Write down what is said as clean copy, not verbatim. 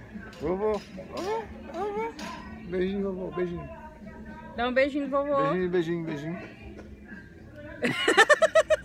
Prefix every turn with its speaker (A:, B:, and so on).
A: Vovô. Vovô. Vovô. Beijinho, vovô. Beijinho.
B: Dá um beijinho, vovô.
A: Beijinho, beijinho, beijinho.